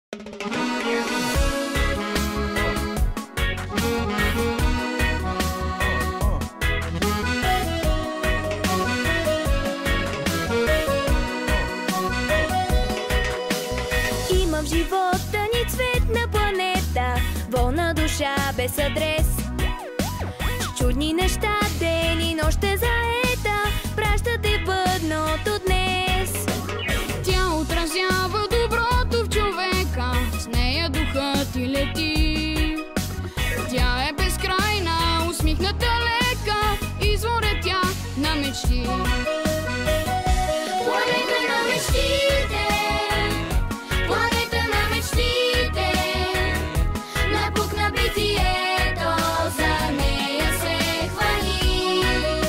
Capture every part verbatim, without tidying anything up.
Има в живота ни цветна планета, волна душа без адрес. С чудни неща ден и нощ е заета, праща те пътното днес. Тя отразява доброто в човека, с нея духът ти лети. Тя е безкрайна, усмихната лека, извор е тя на мечти. Планета на мечтите, планета на мечтите, напук на битието, за нея се хвани.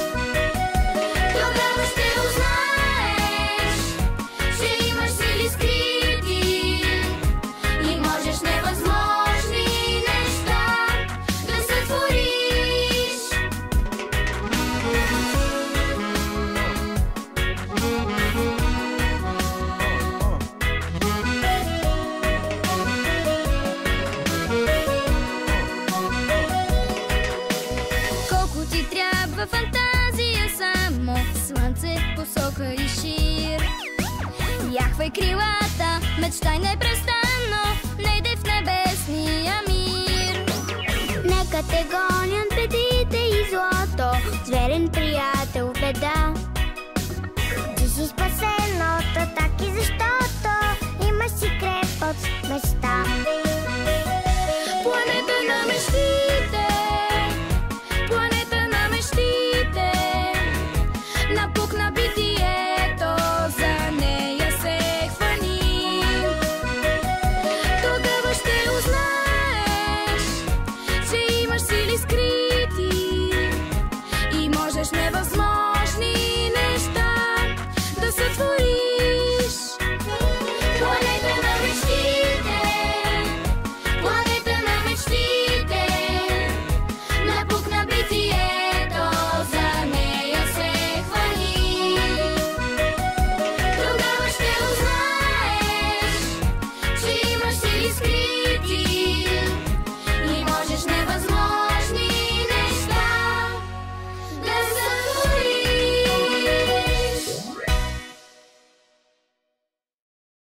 Тогава ще узнаеш, че имаш сили скрити и можеш невъзможни неща да сътвориш. Колко ти трябва фантазия само, слънце, посока и шир. Яхвай крилата, мечтай непрестанно, не иде в небесния мир. Нека те гонят бедите и злото, зверен приятел в беда. Ти си спасен от атаки, защото имаш си крепост, мечта.